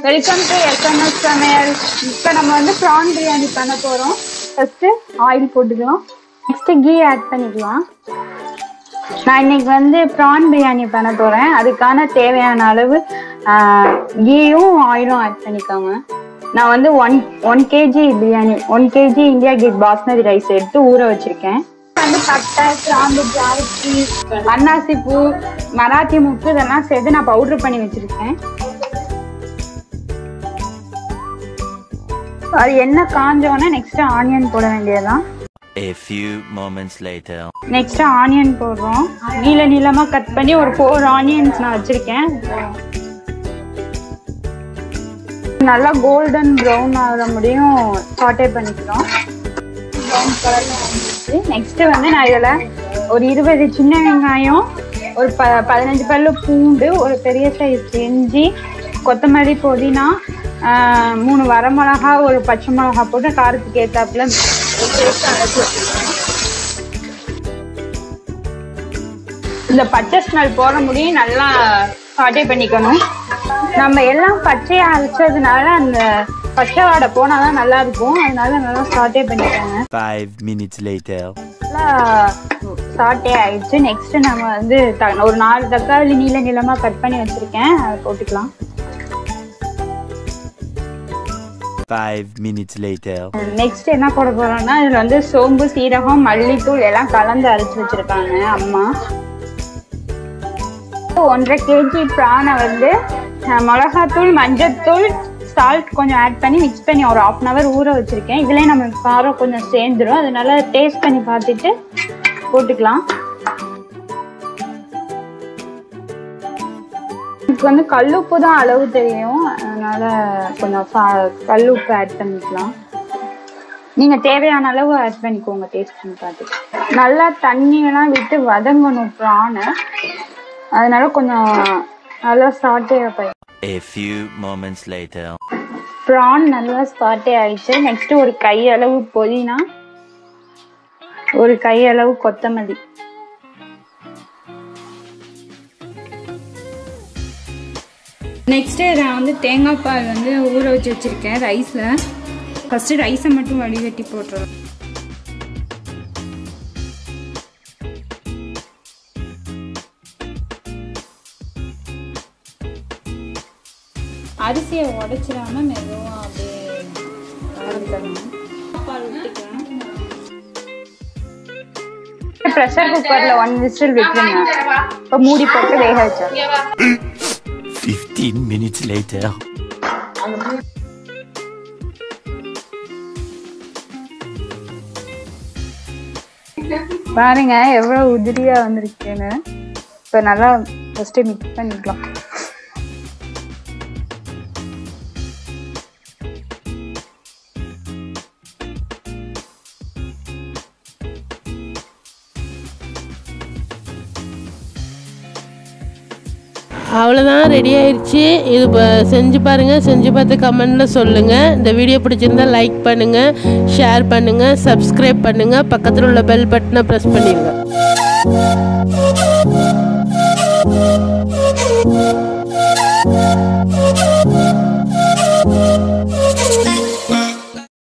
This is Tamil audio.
வெல்கம் டு SMS சமையல். இப்போ நம்ம வந்து ப்ரான் பிரியாணி பண்ண போகிறோம். ஃபஸ்ட்டு ஆயில் போட்டுக்கலாம், நெக்ஸ்ட்டு கீ ஆட் பண்ணிக்கலாம். நான் இன்னைக்கு வந்து ப்ரான் பிரியாணி பண்ண போகிறேன். அதுக்கான தேவையான அளவு கீயும் ஆயிலும் ஆட் பண்ணிக்கோங்க. நான் வந்து one KG biryani 1 kg India Gate basmati rice எடுத்து ஊற வச்சுருக்கேன். வந்து பட்டை, கிராம்பு, ஜாதிக்காய், அன்னாசி பூ, மராத்தி முக்கு இதெல்லாம் சேர்த்து நான் பவுட்ரு பண்ணி வச்சுருக்கேன். அது எண்ணெய் காஞ்சோன்னா நெக்ஸ்ட் ஆனியன் போட வேண்டியதுதான். A few moments later. Next onion போடுறோம். நீளமா கட் பண்ணி ஒரு 4 ஆனியன்ஸ் நான் வச்சிருக்கேன். நல்லா கோல்டன் ப்ரௌன் ஆகிற முடியும் சாட்டே பண்ணிக்கிறோம். ப்ரௌன் கலர்ல வந்துச்சு. நெக்ஸ்ட் வந்து நான் இதில் ஒரு 20 சின்ன வெங்காயம், ஒரு 15 பல்லு பூண்டு, ஒரு பெரிய சைஸ் இஞ்சி, கொத்தமல்லி, புதினா, 3 வரமிளகா, ஒரு பச்சை மிளகா போட்டு காரத்துக்கு ஏற்றாப்புல அரைச்சி வச்சுருக்கேன். இந்த பச்சை ஸ்மெல் போட முடியும் நல்லா சாட்டே பண்ணிக்கணும். நம்ம எல்லாம் பச்சையாக அரைச்சதுனால அந்த பச்சை வாடை போனால் தான் நல்லா இருக்கும். அதனால நல்லா சாட்டே பண்ணிக்கோங்க. 5 minutes later. நல்லா சாட்டே ஆயிடுச்சு. நெக்ஸ்ட் நம்ம வந்து ஒரு 4 தக்காளி நீளமாக கட் பண்ணி வச்சுருக்கேன், அதை போட்டுக்கலாம். 5 minutes later. நெக்ஸ்ட் என்ன போட போறோம்னா இதுல வந்து சோம்பு, சீரகம், மல்லித்தூள் எல்லாம் கலந்து அரைச்சு வச்சிருக்காங்க அம்மா. 1.5 kg பிரானை வந்து மிளகாத்தூள், மஞ்சத்தூள், சால்ட் கொஞ்சம் ஆட் பண்ணி மிக்ஸ் பண்ணி ஒரு 1/2 hour ஊற வச்சிருக்கேன். இதுலேயே நம்மளுக்கு காரம் கொஞ்சம் சேர்ந்துடும். அதனால டேஸ்ட் பண்ணி பார்த்துட்டு போட்டுக்கலாம். இதுக்கு வந்து கல்லுப்பு தான் அளவு தெரியும், அதனால கொஞ்சம் கல்லுப்பு ஆட் பண்ணிக்கலாம். நீங்கள் தேவையான அளவு ஆட் பண்ணிக்கோங்க டேஸ்ட் பண்ணி பார்த்துட்டு. நல்லா தண்ணியெல்லாம் விட்டு வதங்கணும் ப்ரானை, அதனால கொஞ்சம் நல்லா சாட்டே ஆகும். A few moments later. Prawn நல்லா சாட்டே ஆயிடுச்சு. நெக்ஸ்ட் ஒரு கையளவு புதினா, ஒரு கையளவு கொத்தமல்லி, நெக்ஸ்ட்டு நான் வந்து தேங்காய் பால் வந்து ஊற வச்சு வச்சுருக்கேன் ரைஸில். ஃபஸ்ட்டு ரைஸை மட்டும் வடிகட்டி போட்டுருவோம். அரிசியை உடைச்சிடாம மெதுவாக அப்படியே கலந்துக்கணும். பால் ஊற்றிக்கலாம். ப்ரெஷர் குக்கரில் 1 whistle விட்டுருங்க. இப்போ மூடி போட்டு வேக வச்சா. 15 minutes later. பாருங்க எவ்வளவு உதிரியா வந்திருக்குன்னு. இப்போ நல்லா ஃபர்ஸ்ட் மிக்ஸ் பண்ணிக்கலாம். அவ்வளோதான், ரெடி ஆயிடுச்சு. இது செஞ்சு பாருங்கள், செஞ்சு பார்த்து கமெண்டில் சொல்லுங்கள். இந்த வீடியோ பிடிச்சிருந்தால் லைக் பண்ணுங்கள், ஷேர் பண்ணுங்கள், சப்ஸ்கிரைப் பண்ணுங்கள், பக்கத்தில் உள்ள பெல் பட்டனை ப்ரெஸ் பண்ணிடுங்க.